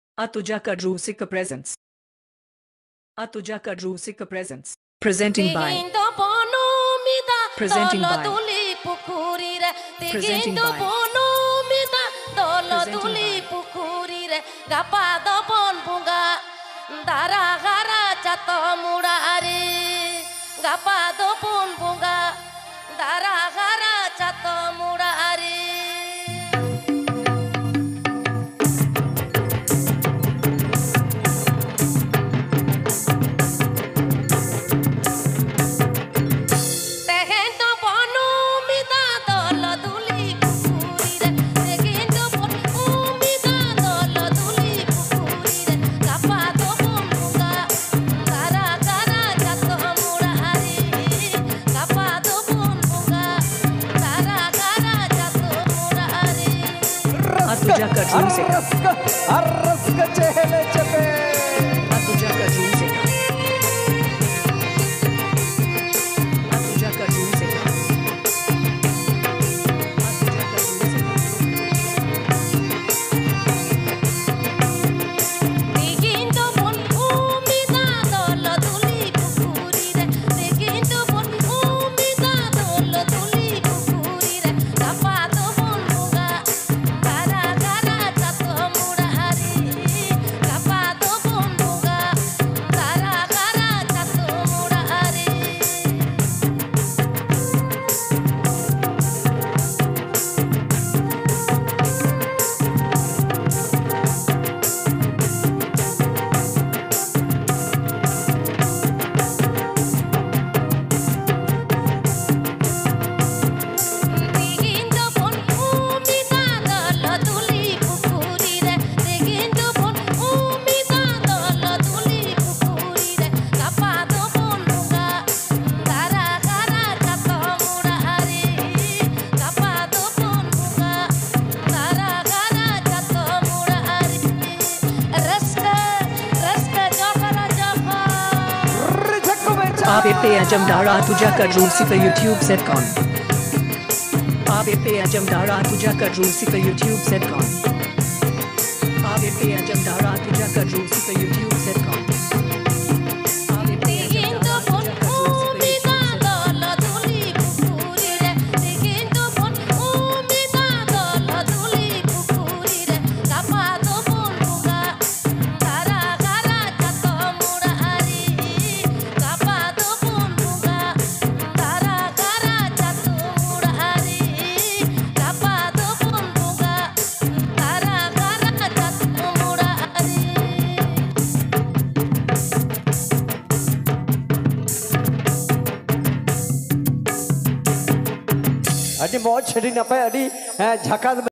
Atuja Kadrusika Presents. Atuja Kadrusika Presents. Presenting by. Presenting by. Presenting by. Atuja Kadrusika. Arraska chehele chepe. Atuja Kadrusika. Atuja Kadrusika. Atuja Kadrusika. ABP Ajamdara Atuja Kadrusika YouTube Setcon. ABP Ajamdara Atuja Kadrusika YouTube Setcon. ABP Ajamdara Atuja Kadrusika YouTube Setcon. Adi mau ceri napa adi झकास